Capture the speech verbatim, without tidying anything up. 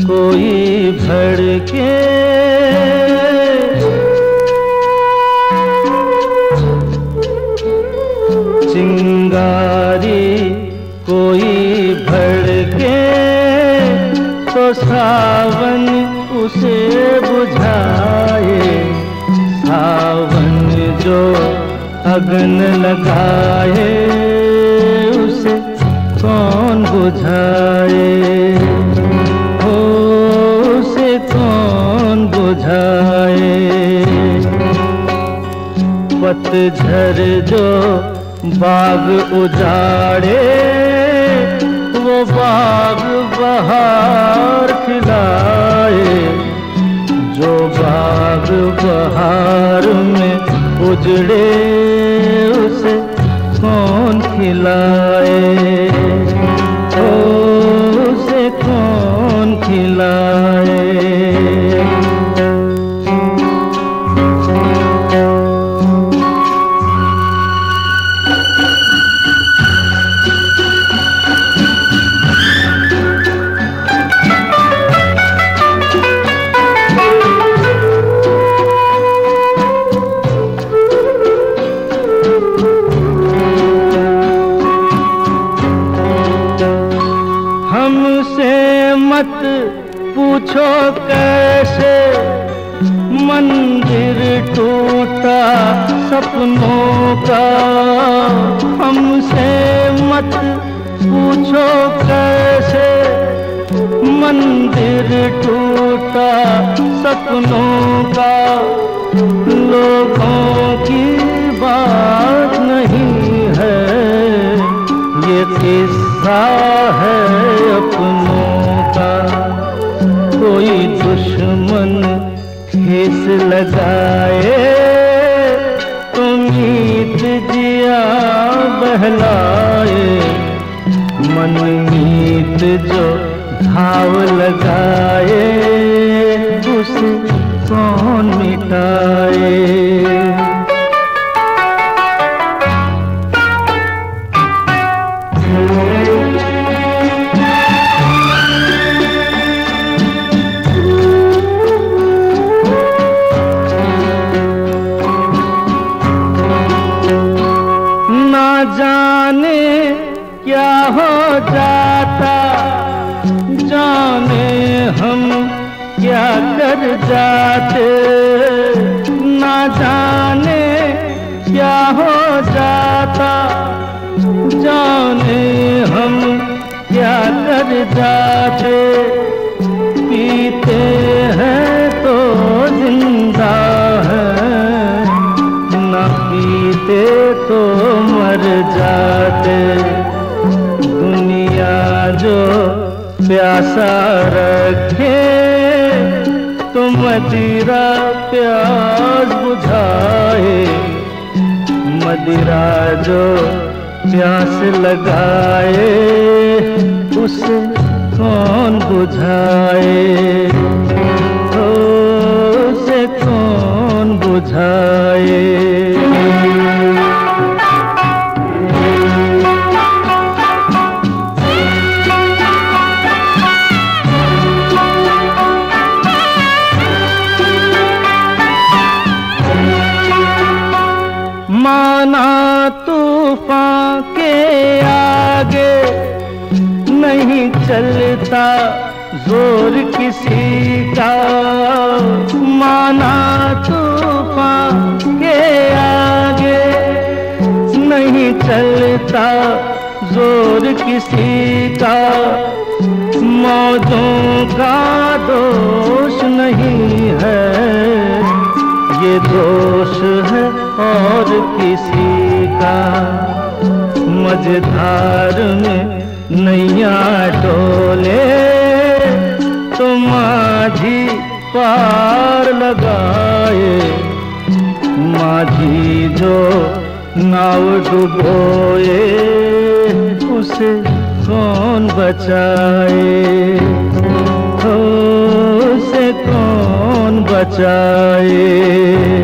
कोई भड़के, चिंगारी कोई भड़के तो सावन उसे बुझाए। सावन जो अग्न लगाए उसे कौन बुझाए, हो उसे कौन बुझाए। पतझड़ जो बाग उजाड़े वो बाग बहार खिलाए। जो बाग बहार में उजड़े उसे कौन खिलाए, ओ उसे कौन खिलाए। मत पूछो कैसे मंदिर टूटा सपनों का। हमसे मत पूछो कैसे मंदिर टूटा सपनों का। लोगों की बात नहीं है ये किस्सा है अपनों का। कोई दुश्मन ठेस लगाए तो मीत जिया बहलाए। मन मीत जो घाव लगाए उसे कौन मिटाए। जाने क्या हो जाता, जाने हम क्या कर जाते। ना जाने क्या हो जाता, जाने हम क्या कर जाते। पीते हैं तो जिंदा है, ना पीते तो मर जाते। दुनिया जो प्यासा रखे तो मदिरा प्यास बुझाए। मदिरा जो प्यास लगाए उसे कौन बुझाए, उसे कौन बुझाए। माना तूफान के आगे नहीं चलता जोर किसी का। माना तूफान के आगे नहीं चलता जोर किसी का। मौजों का दोष नहीं है ये दोष है और किसी का। मझधार में नैया डोले तो माझी पार लगाए। माझी जो नाव डुबोए उसे कौन बचाए, उसे कौन बचाए।